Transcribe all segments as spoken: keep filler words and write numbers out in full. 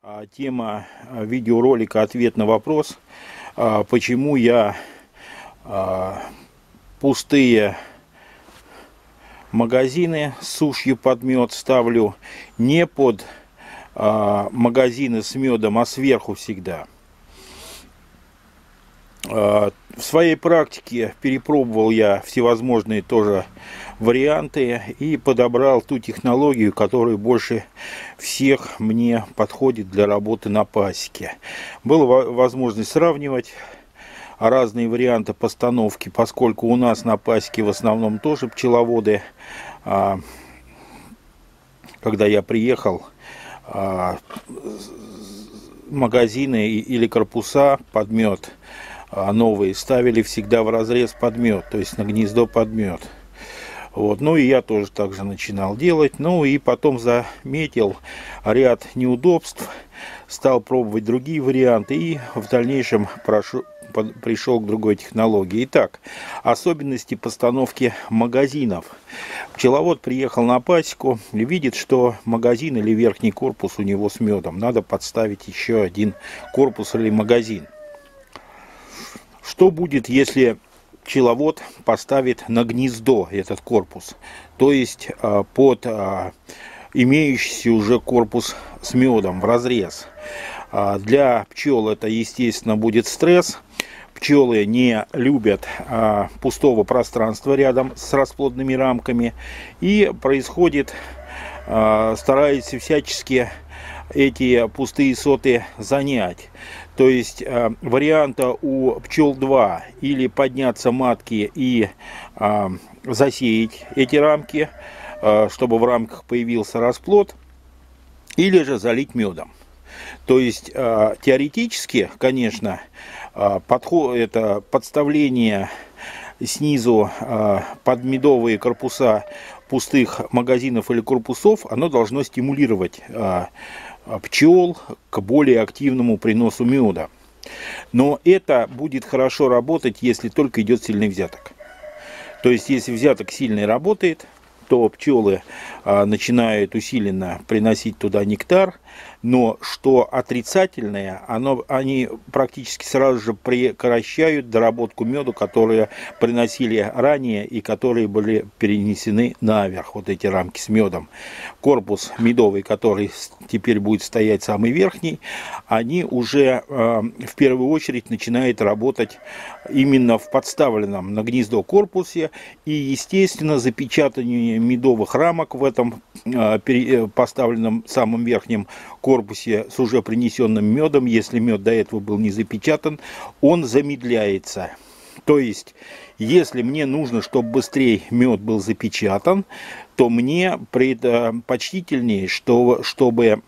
Тема видеоролика «Ответ на вопрос», почему я пустые магазины с сушью под мед ставлю не под магазины с медом, а сверху всегда. В своей практике перепробовал я всевозможные тоже варианты и подобрал ту технологию, которая больше всех мне подходит для работы на пасеке. Была возможность сравнивать разные варианты постановки, поскольку у нас на пасеке в основном тоже пчеловоды. Когда я приехал, магазины или корпуса под мед новые ставили всегда в разрез под мед, то есть на гнездо под мед. Вот. Ну и я тоже так же начинал делать. Ну и потом заметил ряд неудобств, стал пробовать другие варианты и в дальнейшем прошу, под, пришел к другой технологии. Итак, особенности постановки магазинов. Пчеловод приехал на пасеку и видит, что магазин или верхний корпус у него с медом. Надо подставить еще один корпус или магазин. Что будет, если пчеловод поставит на гнездо этот корпус, то есть под имеющийся уже корпус с медом в разрез? Для пчел это, естественно, будет стресс. Пчелы не любят пустого пространства рядом с расплодными рамками, и происходит, стараются всячески эти пустые соты занять. То есть э, варианта у пчел два: или подняться матки и э, засеять эти рамки, э, чтобы в рамках появился расплод, или же залить медом. То есть э, теоретически, конечно, э, подход, это подставление снизу э, под медовые корпуса пустых магазинов или корпусов, оно должно стимулировать э, пчел к более активному приносу меда. Но это будет хорошо работать, если только идет сильный взяток. То есть, если взяток сильный работает, то пчелы а, начинают усиленно приносить туда нектар, но что отрицательное, оно, они практически сразу же прекращают доработку меда, которые приносили ранее и которые были перенесены наверх, вот эти рамки с медом. Корпус медовый, который теперь будет стоять самый верхний, они уже э, в первую очередь начинают работать именно в подставленном на гнездо корпусе, и, естественно, запечатывание медовых рамок в этом э, поставленном самом верхнем корпусе с уже принесенным медом, если мед до этого был не запечатан, он замедляется. То есть, если мне нужно, чтобы быстрее мед был запечатан, то мне предпочтительнее, что, чтобы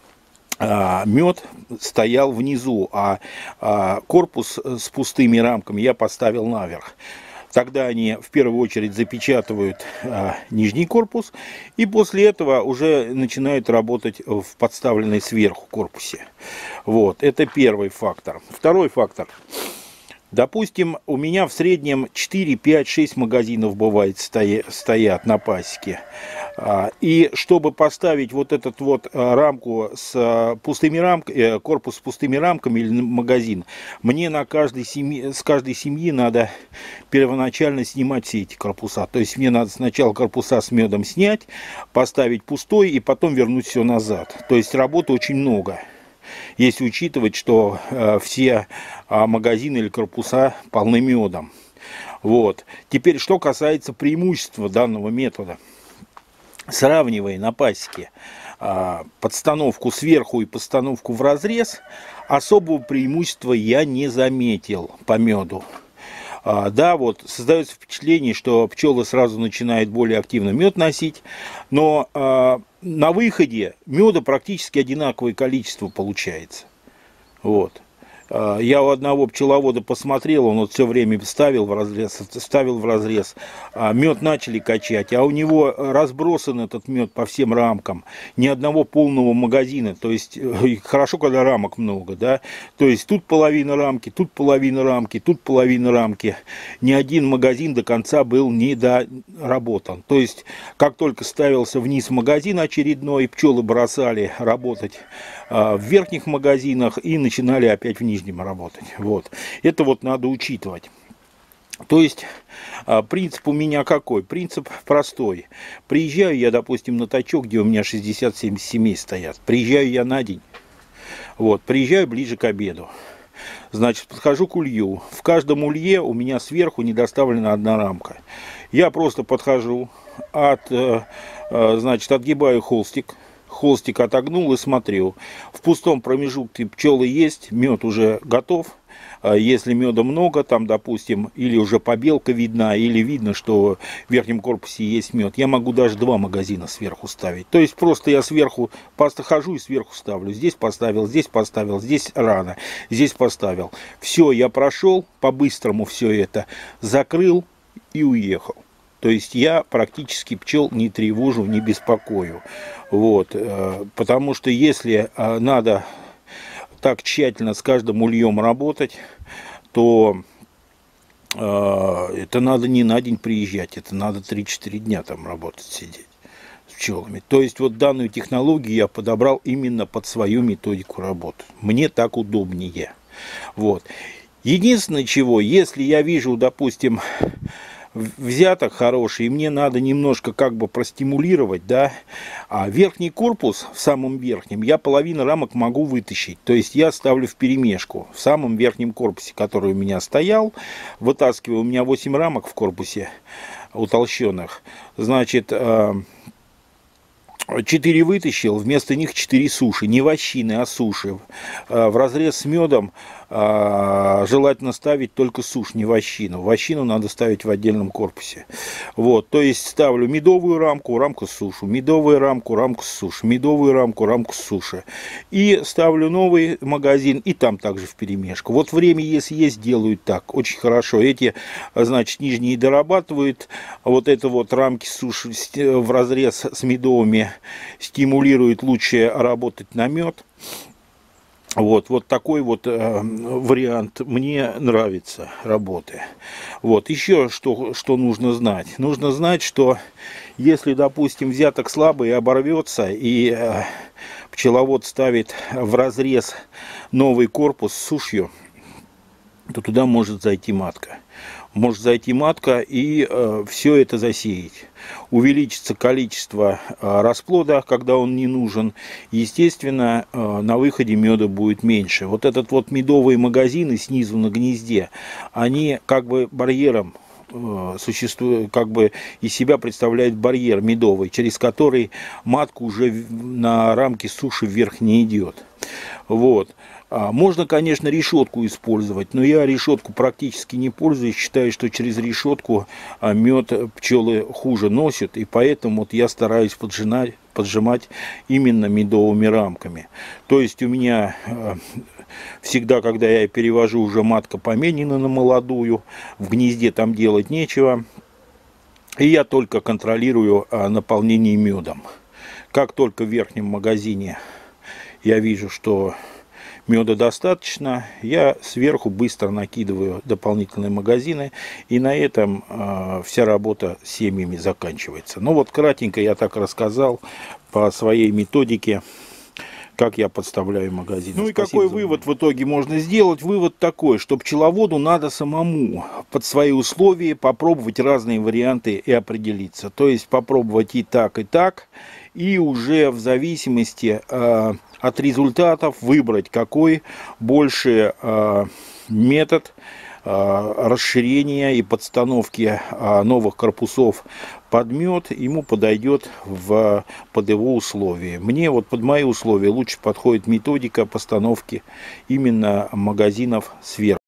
а, мед стоял внизу, а, а корпус с пустыми рамками я поставил наверх. Тогда они в первую очередь запечатывают а, нижний корпус, и после этого уже начинают работать в подставленной сверху корпусе. Вот, это первый фактор. Второй фактор. Допустим, у меня в среднем четыре, пять, шесть магазинов бывает стоят на пасеке. И чтобы поставить вот эту вот рамку с пустыми рамками, корпус с пустыми рамками или магазин, мне на каждой семьи, с каждой семьи надо первоначально снимать все эти корпуса. То есть мне надо сначала корпуса с медом снять, поставить пустой и потом вернуть все назад. То есть работы очень много, если учитывать, что э, все э, магазины или корпуса полны медом. Вот. Теперь, что касается преимущества данного метода. Сравнивая на пасеке э, подстановку сверху и подстановку в разрез, особого преимущества я не заметил по меду. Uh, да, вот создается впечатление, что пчелы сразу начинают более активно мед носить, но uh, на выходе меда практически одинаковое количество получается. Вот. Я у одного пчеловода посмотрел, он вот все время ставил в разрез, ставил в разрез. Мед начали качать, а у него разбросан этот мед по всем рамкам. Ни одного полного магазина. То есть, хорошо, когда рамок много, да. То есть, тут половина рамки, тут половина рамки, тут половина рамки. Ни один магазин до конца был не доработан. То есть, как только ставился вниз магазин очередной, пчелы бросали работать в верхних магазинах и начинали опять в нижнем работать. Вот. Это вот надо учитывать. То есть принцип у меня какой? Принцип простой. Приезжаю я, допустим, на точок, где у меня шестьдесят-семьдесят семей стоят. Приезжаю я на день. Вот. Приезжаю ближе к обеду. Значит, подхожу к улью. В каждом улье у меня сверху не доставлена одна рамка. Я просто подхожу, от, значит, отгибаю холстик. Холстик отогнул и смотрю. В пустом промежутке пчелы есть, мед уже готов. Если меда много, там, допустим, или уже побелка видна, или видно, что в верхнем корпусе есть мед, я могу даже два магазина сверху ставить. То есть просто я сверху просто хожу и сверху ставлю. Здесь поставил, здесь поставил, здесь рано, здесь поставил. Все, я прошел, по-быстрому все это закрыл и уехал. То есть я практически пчел не тревожу, не беспокою. Вот. Потому что если надо так тщательно с каждым ульем работать, то это надо не на день приезжать, это надо три-четыре дня там работать, сидеть с пчелами. То есть вот данную технологию я подобрал именно под свою методику работы. Мне так удобнее. Вот. Единственное чего, если я вижу, допустим, взяток хороший, и мне надо немножко как бы простимулировать, да, а верхний корпус, в самом верхнем, я половину рамок могу вытащить, то есть я ставлю в перемешку, в самом верхнем корпусе, который у меня стоял, вытаскиваю, у меня восемь рамок в корпусе утолщенных, значит, четыре вытащил, вместо них четыре суши, не вощины, а суши, в разрез с медом. Желательно ставить только сушь, не вощину. Вощину надо ставить в отдельном корпусе. Вот, то есть ставлю медовую рамку, рамку с сушу, медовую рамку, рамку с суши, медовую рамку, рамку с суши. И ставлю новый магазин, и там также в перемешку. Вот время, если есть, делают так, очень хорошо. Эти, значит, нижние дорабатывают, вот это вот рамки с суши в разрез с медовыми стимулирует лучше работать на мед. Вот, вот такой вот э, вариант мне нравится работы. Вот, еще что, что нужно знать. Нужно знать, что если, допустим, взяток слабый оборвется, и э, пчеловод ставит в разрез новый корпус с сушью, то туда может зайти матка. Может зайти матка и э, все это засеять. Увеличится количество э, расплода, когда он не нужен. Естественно, э, на выходе меда будет меньше. Вот этот вот медовые магазины снизу на гнезде, они как бы барьером э, существуют, как бы из себя представляют барьер медовый, через который матка уже на рамке суши вверх не идет. Вот. Можно, конечно, решетку использовать, но я решетку практически не пользуюсь. Считаю, что через решетку мед пчелы хуже носят, и поэтому вот я стараюсь поджимать, поджимать именно медовыми рамками. То есть у меня всегда, когда я перевожу, уже матка поменена на молодую, в гнезде там делать нечего, и я только контролирую наполнение медом. Как только в верхнем магазине я вижу, что меда достаточно, я сверху быстро накидываю дополнительные магазины, и на этом э, вся работа с семьями заканчивается. Ну вот кратенько я так рассказал по своей методике, как я подставляю магазины. Ну и Спасибо какой вывод в итоге можно сделать? Вывод такой, что пчеловоду надо самому под свои условия попробовать разные варианты и определиться. То есть попробовать и так, и так, и уже в зависимости э, от результатов выбрать, какой больше э, метод э, расширения и подстановки э, новых корпусов под мед ему подойдет в, под его условия. Мне вот под мои условия лучше подходит методика постановки именно магазинов сверху.